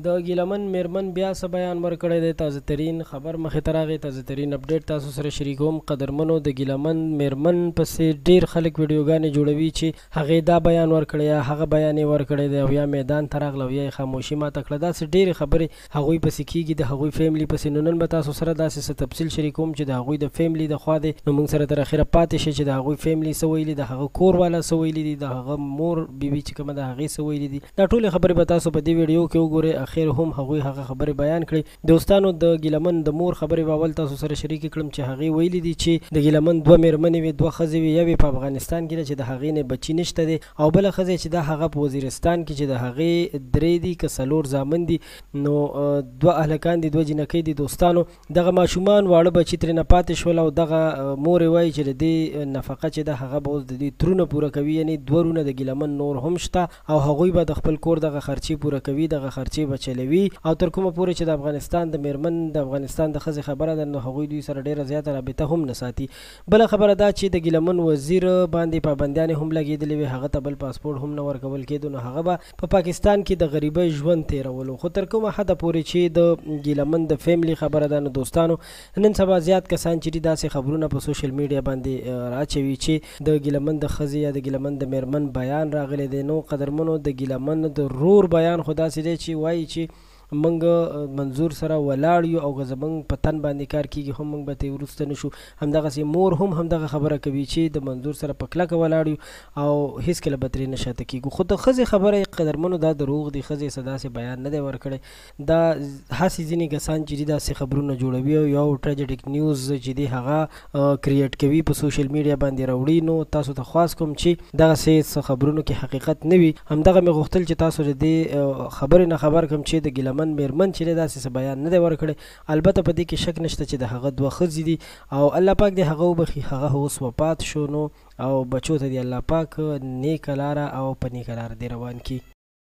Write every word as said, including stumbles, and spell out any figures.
د ګیلمن میرمن بیا څه بیان ورکړی دی. تازه ترین خبر مخې ته راغی، تازه ترین اپډیټ تاسو سره شریکوم. قدرمنو د ګیلمن میرمن پسې ډیر خلک ویډیوګانې جوړوي چې هغې دا بیان ورکړی یا هغه بیان یې ورکړی دی او یا میدان ته راغله او یا یې خاموشي ماته کړه. داسې ډېرې خبرې هغوی پسې کېږي د هغوی فیملي پسې. نو نن به تاسو سره داسې څه تفصیل شریکوم چې د هغوی د فیملي د خوا دی. نو موږ سره تر اخره پاتې شي چې د هغوی فیملي څه ویلي، د هغه کور والا څه ویلي دي، د هغه مور بیبي چې کومه د هغې څه ویلي دي. دا ټولې خبرې به تاسو په دې ویډیو کې وګورئ. اخر هم هغوی هغه خبرې بیان کړي. دوستانو د ګیلمن د مور خبرې به اول تاسو سره شریکې کړم چې هغې ویلي دي چې د ګیلمن دوه مېرمنې وې، دوه ښځې وې. یوې په افغانستان کې ده چې د هغې نه بچي نشته دی، او بله ښځه چې ده هغه په وزیرستان کې چې د هغې درې دي که څلور زامن دي، نو دوه هلکان دي دوه جینکۍ دي. دوستانو دغه ماشومان واړه بچي ترېنه پاتې شول او دغه مور یې وایي چې د دې نفقه چې ده هغه به اوس د دې ترونه پوره کوي، یعنې دوه رونه د ګیلمن نور هم شته او هغوی به د خپل کور دغه خرچې پوره کوي، دغه خرچې به چلوي. او تر کومه پورې چې د افغانستان د میرمن د افغانستان د ښځې خبره ده، نو هغوی دوی سره ډېره زیاته رابطه هم نه ساتي. بله خبره دا چې د ګیلمن وزیر باندې پابندیانې هم لګېدلې وې، هغه ته بل پاسپورټ هم نه ورکول کېدو، نو هغه به په پاکستان کې د غریبۍ ژوند تېرولو. خو تر کومه حده پورې چې د ګیلمن د فیملي خبره ده، نو دوستانو نن سبا زیات کسان چې دي داسې خبرونه په سوشل میډیا باندې راچوي چې د ګیلمن د ښځې یا د ګیلمن د میرمن بیان راغلی دی. نو قدرمنو د ګیلمن د رور بیان خو داسې دی چې وایي چې موږ منظور سره ولاړ یو او که زموږ په تن باندې کار کېږي هم موږ به ترې وروسته نه شو. همدغسې مور هم همدغه خبره کوي چې د منظور سره په کلکه ولاړ یو او هېڅکله به ترې نه شاته کېږو. خو د ښځې خبره قدرمنو دا دروغ دی، ښځې څه داسې بیان نه دی ورکړی. دا هسې ځینې کسان چې دي داسې خبرونه جوړوي او یو ټراجیډیک نیوز چې دی هغه کریټ کوي په سوشل میډیا باندې راوړي. نو تاسو ته خواست کوم چې دغسې څه خبرونو کې حقیقت نه وي. همدغه مې غوښتل چې تاسو د دې خبرې نه خبر کړم چې د ګیلمن میرمن چې دی داسې څه بیان نه دی ورکړی. البته په دې کې شک نشته چې د هغه دوه ښځې دي او الله پاک دې هغه وبخي، هغه اوس وفات شو. نو او بچو ته دې الله پاک نیکه لاره او په نیکه لاره دې روان کړي.